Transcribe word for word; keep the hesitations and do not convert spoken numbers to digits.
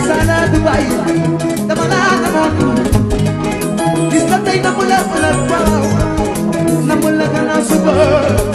sana Dubai dama la namoon gis la tey namu la la waaw namu la gannaaw suba